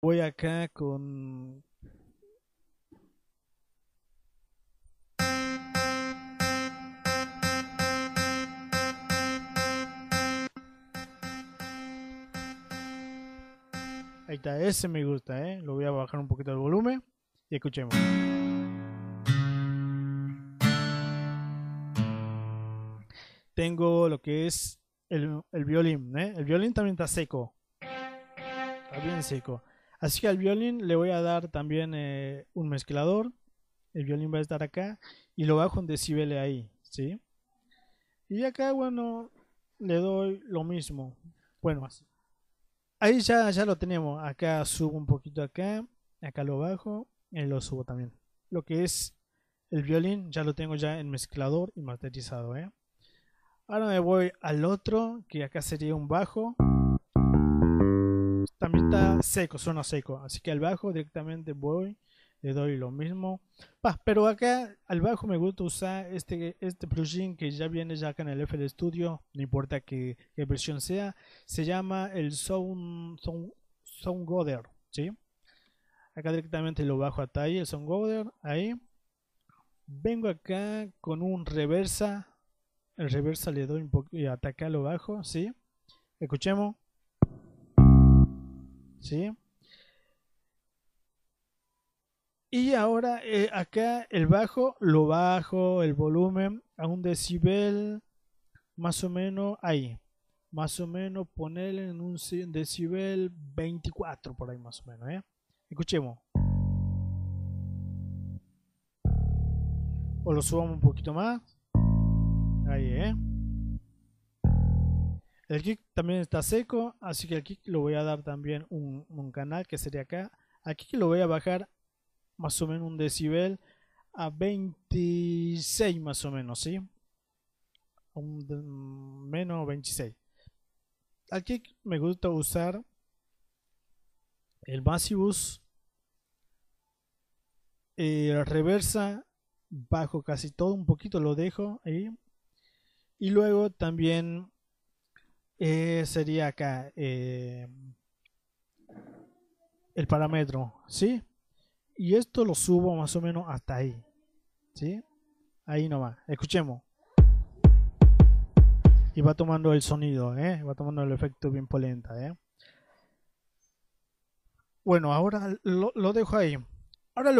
Voy acá con... Ahí está, ese me gusta, ¿eh? Lo voy a bajar un poquito el volumen y escuchemos. Tengo lo que es el violín, ¿eh? El violín también está seco, está bien seco. Así que al violín le voy a dar también un mezclador. El violín va a estar acá y lo bajo en decibeles ahí, ¿sí? Y acá, bueno, le doy lo mismo. Bueno, así. Ahí ya lo tenemos. Acá subo un poquito acá lo bajo y lo subo también. Lo que es el violín ya lo tengo ya en mezclador y masterizado, ¿eh? Ahora me voy al otro, que acá sería un bajo. También está seco, suena seco. Así que al bajo directamente voy, le doy lo mismo. Pero acá al bajo me gusta usar este plugin que ya viene ya acá en el FL Studio, no importa qué versión sea. Se llama el Soundgoder, ¿sí? Acá directamente lo bajo hasta ahí, el Soundgoder, ahí. Vengo acá con un reversa. El reversa le doy un poco y hasta acá lo bajo, ¿sí? Escuchemos. ¿Sí? Y ahora acá el bajo lo bajo el volumen a un decibel más o menos ahí. Más o menos ponerle en un decibel 24 por ahí más o menos, ¿eh? Escuchemos. O lo subamos un poquito más. Ahí, ¿eh? El kick también está seco, así que el kick lo voy a dar también un canal que sería acá. Aquí lo voy a bajar más o menos un decibel a 26 más o menos, ¿sí? Menos 26. Aquí me gusta usar el Massibus, reversa, bajo casi todo, un poquito lo dejo ahí. Y luego también sería acá el parámetro, ¿sí? Y esto lo subo más o menos hasta ahí, ¿sí? Ahí nomás, escuchemos. Y va tomando el sonido, va tomando el efecto bien polenta, Bueno, ahora lo dejo ahí. Ahora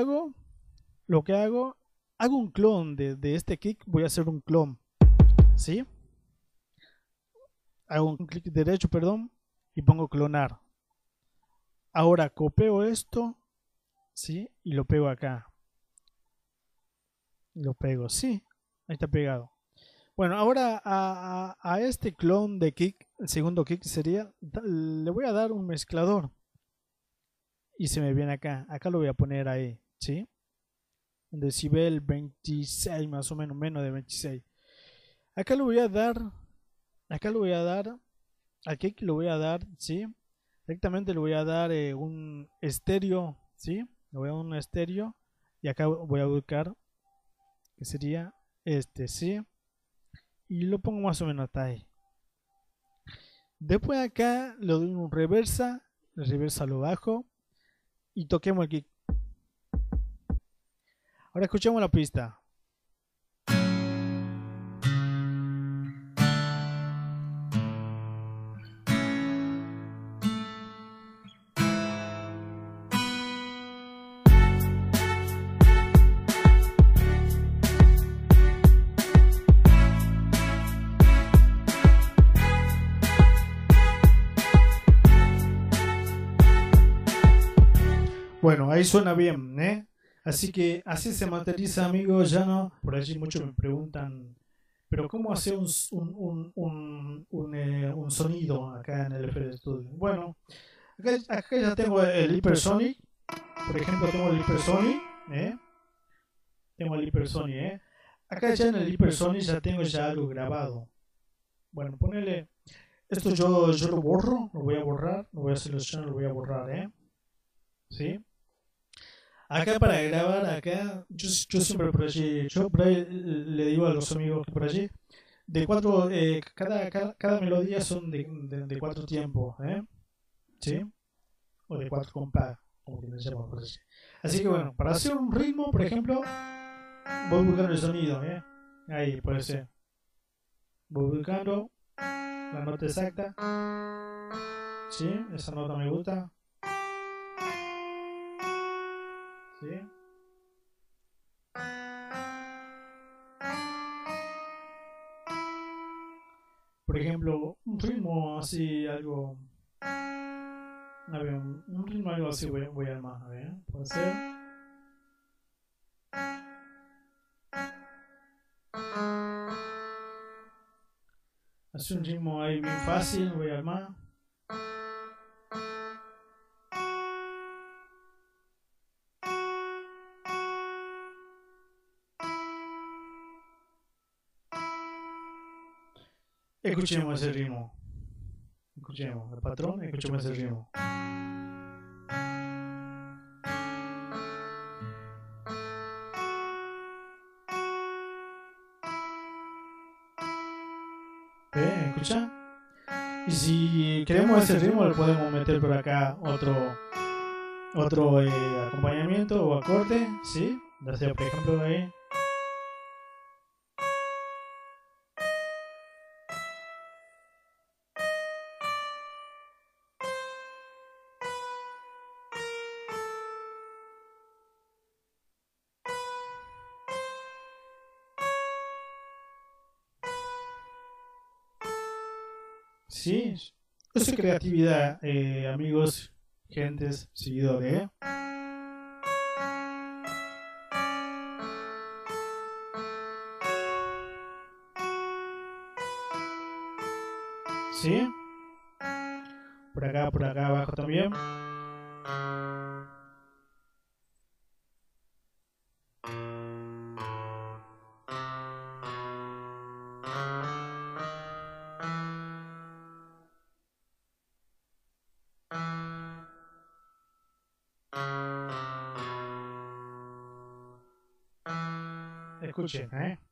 hago un clon de este kick, voy a hacer un clon, ¿sí? Hago un clic derecho, perdón, y pongo clonar. Ahora copio esto, ¿sí? Y lo pego acá. Lo pego, sí, ahí está pegado. Bueno, ahora a este clon de kick, el segundo kick sería, le voy a dar un mezclador. Y se me viene acá lo voy a poner ahí, ¿sí? Un decibel 26 más o menos, menos de 26. Acá lo voy a dar, al kick lo voy a dar, ¿sí? Directamente le voy a dar un estéreo, ¿sí? Le voy a dar un estéreo y acá voy a buscar que sería este, ¿sí? Y lo pongo más o menos hasta ahí. Después acá le doy un reversa, el reversa lo bajo y toquemos el kick. Ahora escuchemos la pista. Bueno, ahí suena bien, ¿eh? Así que así se materializa, amigos. Ya no, por allí muchos me preguntan, pero ¿cómo hacer un sonido acá en el FL Studio? Bueno, acá ya tengo el Hypersonic, por ejemplo, tengo el Hypersonic, ¿eh? Tengo el Hypersonic, ¿eh? Acá ya en el Hypersonic ya tengo ya algo grabado. Bueno, ponele, esto yo lo borro, lo voy a borrar, lo voy a seleccionar, lo voy a borrar, ¿eh? ¿Sí? Acá para grabar, acá, yo siempre por allí, yo por ahí le digo a los amigos que por allí, de cuatro, cada melodía son de cuatro tiempos, ¿sí? o de 4 compás, como que se llama por así. Así que bueno, para hacer un ritmo, por ejemplo, voy buscando el sonido, ahí puede ser. Voy buscando la nota exacta. ¿Sí? Esa nota me gusta. ¿Sí? Por ejemplo, un ritmo así, algo. A ver, un ritmo algo así voy a armar. A ver, puede ser. Así un ritmo ahí bien fácil, voy a armar. Escuchemos ese ritmo. Escuchemos, el patrón, escuchemos ese ritmo. ¿Escucha? Y si queremos ese ritmo, le podemos meter por acá otro acompañamiento o acorde, ¿sí? Ya sea, por ejemplo, ahí. Sí, eso es creatividad, amigos, gentes, seguidores, ¿Sí? Por acá abajo también. Escuchen,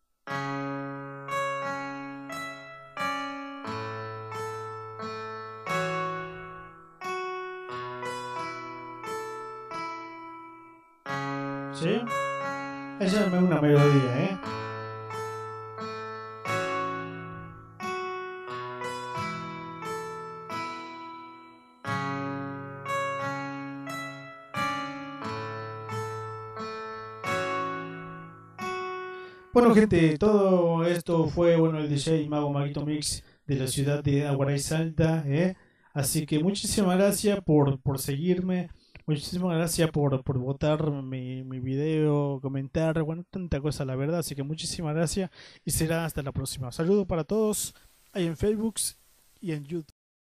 ¿Sí? Esa es una melodía, Bueno, gente, todo esto fue el DJ Mago Maguito Mix de la ciudad de Aguaray Salta, Así que muchísimas gracias por seguirme, muchísimas gracias por votar mi video, comentar, tanta cosa la verdad, así que muchísimas gracias y será hasta la próxima. Saludos para todos ahí en Facebook y en YouTube.